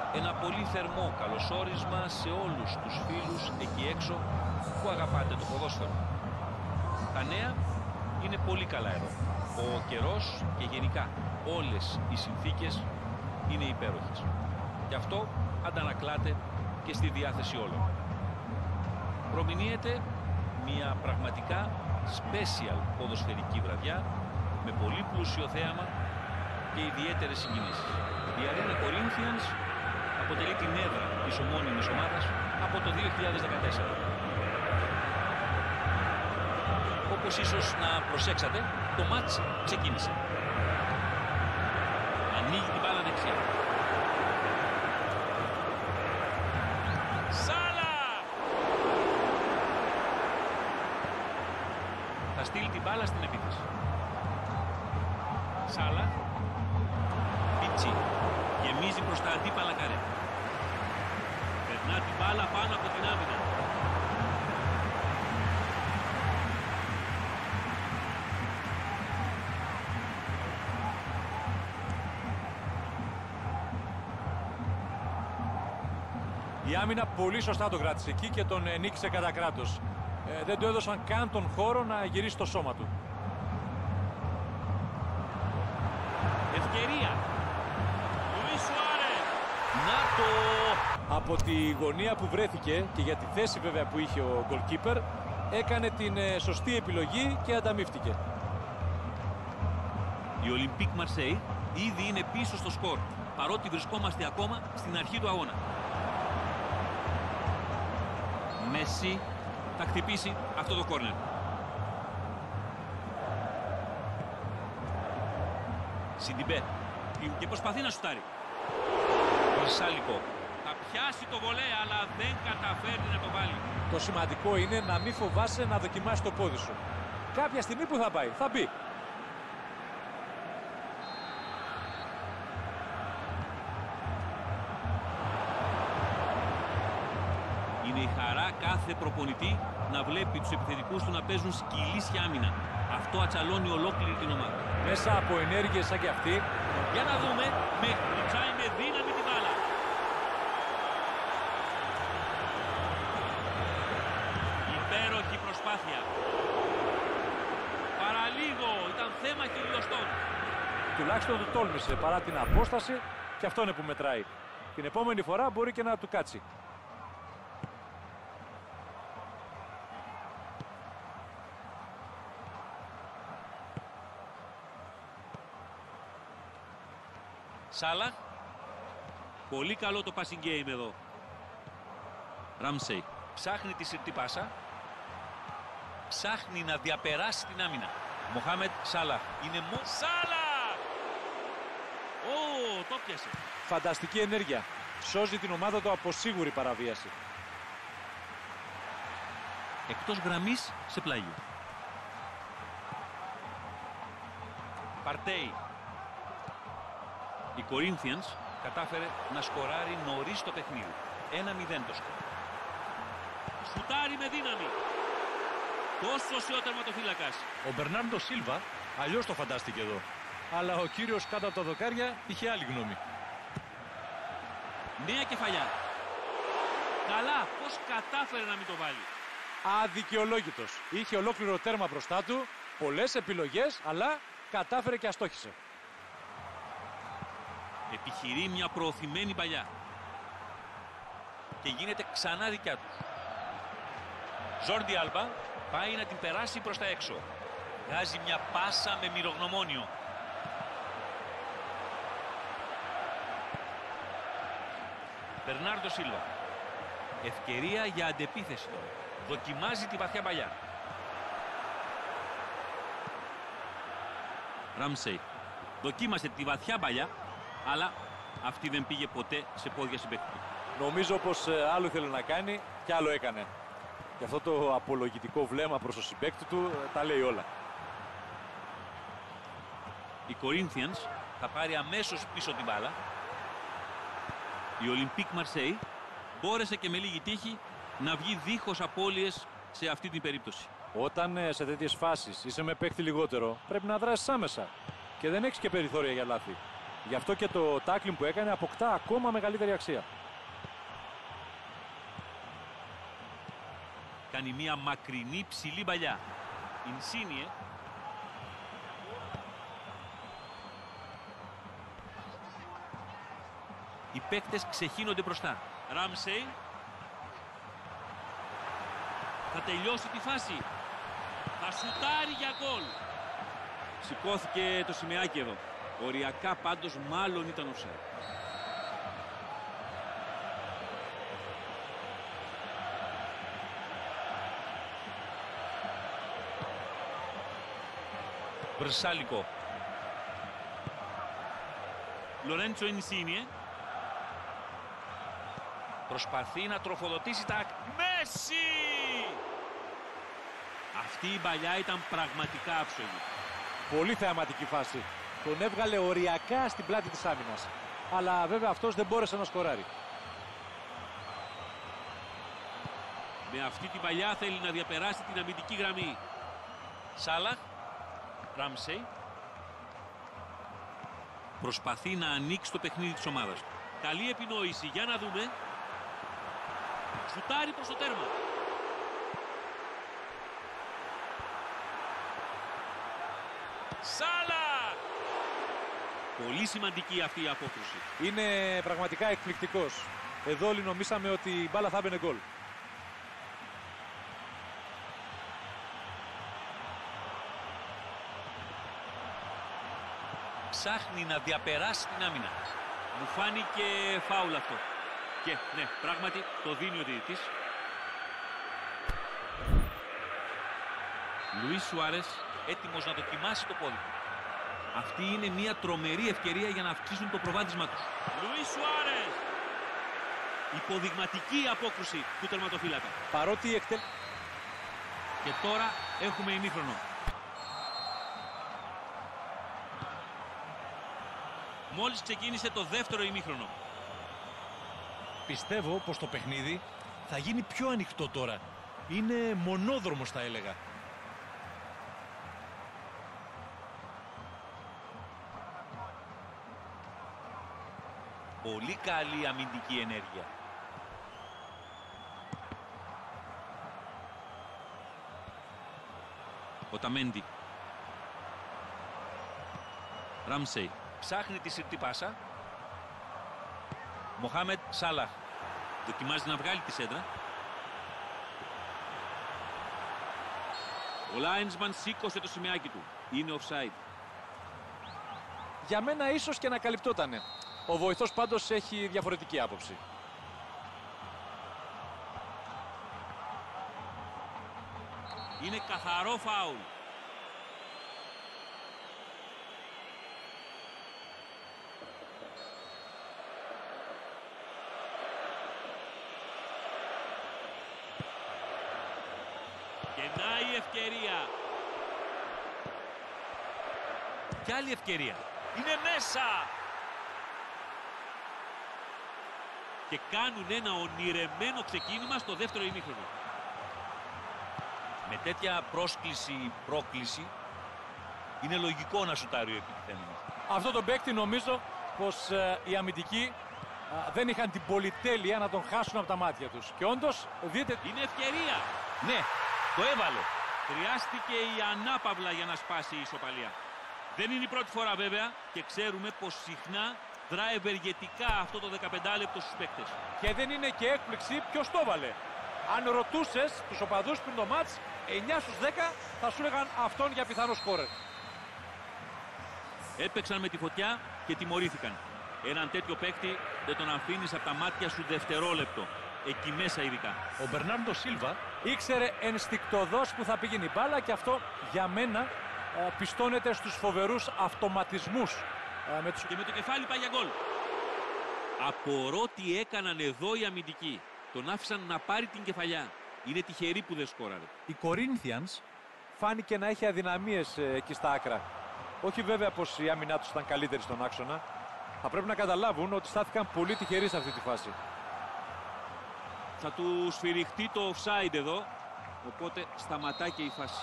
ένα πολύ θερμό καλωσόρισμα σε όλους τους φίλους εκεί έξω που αγαπάτε το ποδόσφαιρο. Τα νέα είναι πολύ καλά εδώ. Ο καιρός και γενικά όλες οι συνθήκες είναι υπέροχες. Γι' αυτό αντανακλάται και στη διάθεση όλων. Προμηνύεται μια πραγματικά special ποδοσφαιρική βραδιά με πολύ πλούσιο θέαμα και ιδιαίτερες συγκινήσεις. Η Arena Corinthians αποτελεί την έδρα της ομώνυμης ομάδας από το 2014. Όπως ίσως να προσέξατε, το μάτς ξεκίνησε. Ανοίγει την μπάλα δεξιά. Σάλα! Θα στείλει την μπάλα στην επίθεση. Σάλα. Πιτσί. Γεμίζει προς τα αντίπαλα καρέ. Περνά την μπάλα πάνω από την άμυνα. Η άμυνα πολύ σωστά το κράτησε εκεί και τον νίκησε κατά κράτος. Δεν του έδωσαν καν τον χώρο να γυρίσει το σώμα του. Ευκαιρία. Λουίς Σουάρες. Να το... Από τη γωνία που βρέθηκε και για τη θέση βέβαια που είχε ο goalkeeper, έκανε την σωστή επιλογή και ανταμείφθηκε. Η Olympique Marseille ήδη είναι πίσω στο σκορ, παρότι βρισκόμαστε ακόμα στην αρχή του αγώνα. Μέση θα χτυπήσει αυτό το κόρνερ. Σιντιμπέ και προσπαθεί να σουτάρει. Βρυσάλικο θα πιάσει το βολέ, αλλά δεν καταφέρνει να το βάλει. Το σημαντικό είναι να μην φοβάσαι να δοκιμάσει το πόδι σου. Κάποια στιγμή που θα πάει, θα μπει. Είναι η χαρά κάθε προπονητή να βλέπει τους επιθετικούς του να παίζουν σκυλίσια άμυνα. Αυτό ατσαλώνει ολόκληρη την ομάδα. Μέσα από ενέργειες σαν και αυτή. Για να δούμε, με κλουτσάει με δύναμη την μπάλα. Υπέροχη προσπάθεια. Παραλίγο, ήταν θέμα χιλιοστών. Τουλάχιστον του τόλμησε παρά την απόσταση και αυτό είναι που μετράει. Την επόμενη φορά μπορεί και να του κάτσει. Σάλα. Πολύ καλό το passing game εδώ. Ράμσεϊ ψάχνει τη συρτή πάσα. Ψάχνει να διαπεράσει την άμυνα. Μοχάμετ Σάλα. Είναι Σάλα! Ω, το πιάσε. Φανταστική ενέργεια. Σώζει την ομάδα του από σίγουρη παραβίαση. Εκτός γραμμής σε πλάγιο. Παρτέι. Η Corinthians κατάφερε να σκοράρει νωρίς το παιχνίδι. 1-0 το σκορ. Σουτάρει με δύναμη. Τόσο ο τερματοφύλακας. Ο Μπερνάρντο Σίλβα αλλιώς το φαντάστηκε εδώ. Αλλά ο κύριος κάτω από τα δοκάρια είχε άλλη γνώμη. Νέα κεφαλιά. Καλά, πώς κατάφερε να μην το βάλει. Αδικαιολόγητος. Είχε ολόκληρο τέρμα μπροστά του, πολλές επιλογές, αλλά κατάφερε και αστόχησε. Επιχειρεί μια προωθημένη παλιά. Και γίνεται ξανά δικιά του. Ζόρντι Άλμπα πάει να την περάσει προς τα έξω. Βγάζει μια πάσα με μυρογνωμόνιο. Μπερνάρντο Σίλβα. Ευκαιρία για αντεπίθεση τώρα. Δοκιμάζει τη βαθιά παλιά. Ράμσεϊ. Δοκίμασε τη βαθιά παλιά, αλλά αυτή δεν πήγε ποτέ σε πόδια συμπαίκτη του. Νομίζω πως άλλο ήθελε να κάνει και άλλο έκανε. Και αυτό το απολογητικό βλέμμα προς το συμπαίκτη του τα λέει όλα. Η Corinthians θα πάρει αμέσως πίσω την μπάλα. Η Olympique Marseille μπόρεσε και με λίγη τύχη να βγει δίχως απώλειες σε αυτή την περίπτωση. Όταν σε τέτοιες φάσεις είσαι με παίκτη λιγότερο, πρέπει να δράσεις άμεσα. Και δεν έχεις και περιθώρια για λάθη. Γι' αυτό και το τάκλινγκ που έκανε αποκτά ακόμα μεγαλύτερη αξία. Κάνει μια μακρινή ψηλή παλιά. Ινσίνιε. Οι παίκτες ξεχύνονται μπροστά. Ράμσεϊ. Θα τελειώσει τη φάση. Θα σουτάρει για γκολ. Σηκώθηκε το σημαίακι εδώ. Οριακά πάντως μάλλον ήταν offside. Βρσάλικο. Λορέντσο Ινσίνιε. Προσπαθεί να τροφοδοτήσει τα... Μέση! Αυτή η παλιά ήταν πραγματικά άψογη. Πολύ θεαματική φάση. Τον έβγαλε οριακά στην πλάτη της άμυνας. Αλλά βέβαια αυτός δεν μπόρεσε να σκοράρει. Με αυτή την παλιά θέλει να διαπεράσει την αμυντική γραμμή. Σάλαχ. Ράμσεϊ. Προσπαθεί να ανοίξει το παιχνίδι της ομάδας. Καλή επινόηση. Για να δούμε. Σουτάρει προς το τέρμα. Σάλαχ. Πολύ σημαντική αυτή η απόκρουση. Είναι πραγματικά εκπληκτικός. Εδώ όλοι νομίσαμε ότι η μπάλα θα έμπαινε γκολ. Ψάχνει να διαπεράσει την άμυνα. Μου φάνηκε φάουλ αυτό. Και ναι, πράγματι το δίνει ο διαιτητής. Λουίς Σουάρες έτοιμος να δοκιμάσει το πόδι του. Αυτή είναι μια τρομερή ευκαιρία για να αυξήσουν το προβάδισμά τους. Λουίς Σουάρες. Υποδειγματική απόκρουση του τερματοφύλακα. Παρότι Και τώρα έχουμε ημίχρονο. Μόλις ξεκίνησε το δεύτερο ημίχρονο. Πιστεύω πως το παιχνίδι θα γίνει πιο ανοιχτό τώρα. Είναι μονόδρομος θα έλεγα. Πολύ καλή αμυντική ενέργεια. Οταμέντι. Ράμσεϊ. Ψάχνει τη συρτή πάσα. Μοχάμετ Σάλαχ. Δοκιμάζει να βγάλει τη σέντρα. Ο Λάινσμαν σήκωσε το σημαίακι του. Είναι offside. για μένα ίσως και να καλυπτότανε. Ο βοηθός πάντως έχει διαφορετική άποψη. Είναι καθαρό φάουλ. Γεννάει η ευκαιρία. Κι άλλη ευκαιρία. Είναι μέσα. Και κάνουν ένα ονειρεμένο ξεκίνημα στο δεύτερο ημίχρονο. Με τέτοια πρόκληση είναι λογικό να σουτάρει ο επιτυχημένος. Αυτό τον παίκτη νομίζω πως οι αμυντικοί δεν είχαν την πολυτέλεια να τον χάσουν από τα μάτια τους. Και όντως δείτε... Είναι ευκαιρία. Ναι, το έβαλε. Χρειάστηκε η ανάπαυλα για να σπάσει η ισοπαλία. Δεν είναι η πρώτη φορά βέβαια και ξέρουμε πως συχνά δρά ευεργετικά αυτό το 15 λεπτό στους παίκτες. Και δεν είναι και έκπληξη ποιος το έβαλε. Αν ρωτούσες τους οπαδούς πριν το μάτς, 9 στους 10 θα σου έλεγαν αυτόν για πιθανό σκόρερ. Έπαιξαν με τη φωτιά και τιμωρήθηκαν. Έναν τέτοιο παίκτη δεν τον αφήνεις από τα μάτια σου δευτερόλεπτο. Εκεί μέσα ειδικά. Ο Μπερνάρντο Σίλβα ήξερε ενστικτωδώς που θα πήγαινε η μπάλα και αυτό για μένα πιστώνεται στους φοβερούς αυτοματισμούς. Και με το κεφάλι πάει για γκολ. Απορώ τι έκαναν εδώ οι αμυντικοί. Τον άφησαν να πάρει την κεφαλιά. Είναι τυχεροί που δεν σκόραρε. οι Corinthians Φάνηκε να έχει αδυναμίες εκεί στα άκρα. Όχι βέβαια πως η άμυνά τους ήταν καλύτερη στον άξονα. Θα πρέπει να καταλάβουν ότι στάθηκαν πολύ τυχεροί σε αυτή τη φάση. Θα του σφυριχτεί το offside εδώ. Οπότε σταματάει και η φάση.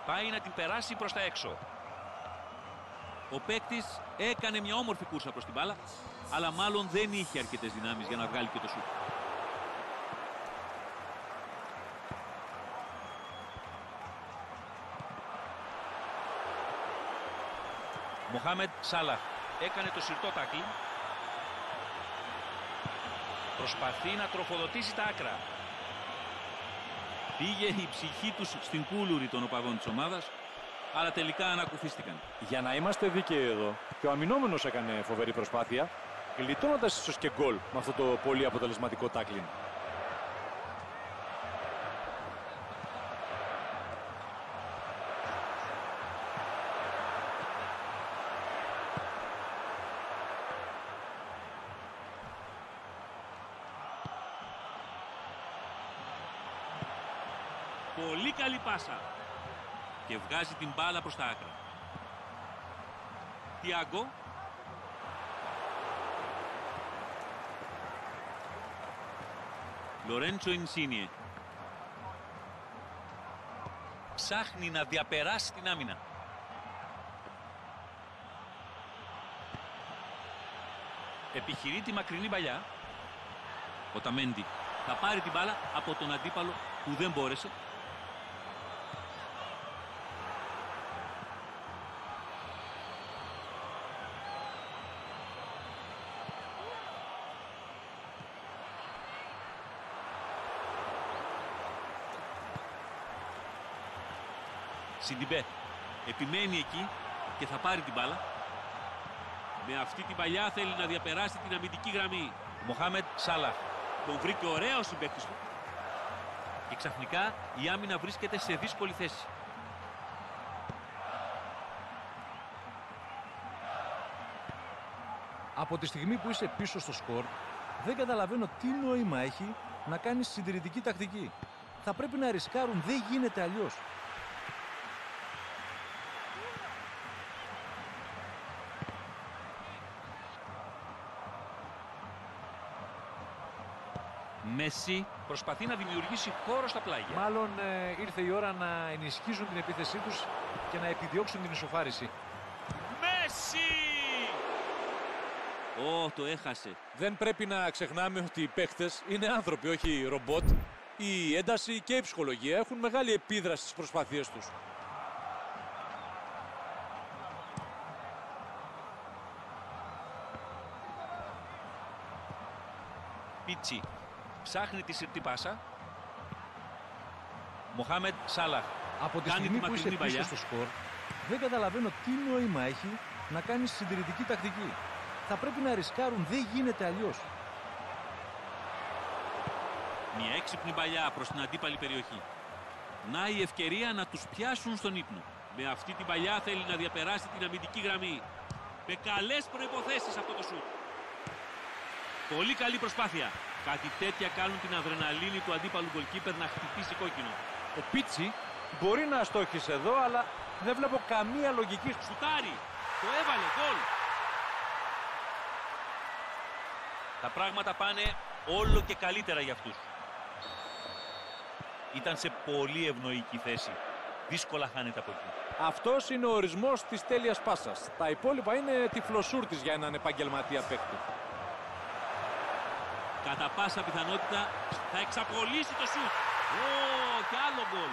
Πάει να την περάσει προς τα έξω. Ο παίκτης έκανε μια όμορφη κούρσα προς την μπάλα, αλλά μάλλον δεν είχε αρκετές δυνάμεις για να βγάλει και το σουτ. Μοχάμεντ Σάλαχ έκανε το συρτό τάκλι. Προσπαθεί να τροφοδοτήσει τα άκρα. Πήγε η ψυχή τους στην κούλουρη των οπαδών της ομάδας, αλλά τελικά ανακουφίστηκαν. Για να είμαστε δίκαιοι εδώ, και ο αμυνόμενος έκανε φοβερή προσπάθεια, γλιτώνοντας ίσως και γκολ με αυτό το πολύ αποτελεσματικό τάκλιν. Πολύ καλή πάσα. Και βγάζει την μπάλα προς τα άκρα. Τιάγκο. Λορέντσο Ινσίνιε. Ψάχνει να διαπεράσει την άμυνα. Επιχειρεί τη μακρινή παλιά. Ο Ταμέντι θα πάρει την μπάλα από τον αντίπαλο που δεν μπόρεσε. Σιντιμπέ επιμένει εκεί και θα πάρει την μπάλα. Με αυτή την παλιά θέλει να διαπεράσει την αμυντική γραμμή. Μοχάμεντ Σάλαχ. Τον βρήκε ωραίο ο συμπαίκτης του. Και ξαφνικά η άμυνα βρίσκεται σε δύσκολη θέση. Από τη στιγμή που είσαι πίσω στο σκορ, δεν καταλαβαίνω τι νόημα έχει να κάνεις συντηρητική τακτική. Θα πρέπει να ρισκάρουν, δεν γίνεται αλλιώς. Μέση Προσπαθεί να δημιουργήσει χώρο στα πλάγια. Μάλλον ήρθε η ώρα να ενισχύσουν την επίθεσή τους και να επιδιώξουν την ισοφάριση. Μέση! Το έχασε. Δεν πρέπει να ξεχνάμε ότι οι παίχτες είναι άνθρωποι, όχι ρομπότ. Η ένταση και η ψυχολογία έχουν μεγάλη επίδραση στις προσπάθειές τους. Πίτσι ψάχνει τη συρτή πάσα. Μοχάμεντ Σάλαχ. Από τη Κάνει στιγμή τη που είσαι μακρινή πίσω παλιά. στο σκορ, δεν καταλαβαίνω τι νόημα έχει να κάνεις συντηρητική τακτική. Θα πρέπει να ρισκάρουν, δεν γίνεται αλλιώς. Μια έξυπνη παλιά προς την αντίπαλη περιοχή. Να η ευκαιρία να τους πιάσουν στον ύπνο. Με αυτή την παλιά θέλει να διαπεράσει την αμυντική γραμμή. Με καλές προϋποθέσεις αυτό το σουτ. Πολύ καλή προσπάθεια. Κάτι τέτοια κάνουν την αδρεναλίνη του αντίπαλου γκολκίπερ να χτυπήσει κόκκινο. Ο Πίτσι μπορεί να αστόχησε εδώ, αλλά δεν βλέπω καμία λογική. Σουτάρι. Το έβαλε. Γκολ. Τα πράγματα πάνε όλο και καλύτερα για αυτούς. Ήταν σε πολύ ευνοϊκή θέση. Δύσκολα χάνεται από εκεί. Αυτός είναι ο ορισμός της τέλειας πάσας. Τα υπόλοιπα είναι τυφλοσούρτης για έναν επαγγελματία παίκτη. Κατά πάσα πιθανότητα θα εξαπολύσει το σουτ. Και άλλο γκολ.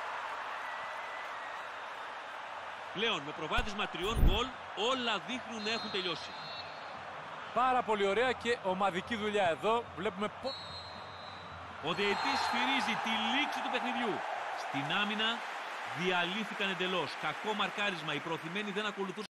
Πλέον με προβάδισμα 3 γκολ όλα δείχνουν να έχουν τελειώσει. Πάρα πολύ ωραία και ομαδική δουλειά εδώ. Βλέπουμε Ο διαιτητής σφυρίζει τη λήξη του παιχνιδιού. Στην άμυνα διαλύθηκαν εντελώς. Κακό μαρκάρισμα. Οι προωθημένοι δεν ακολουθούν.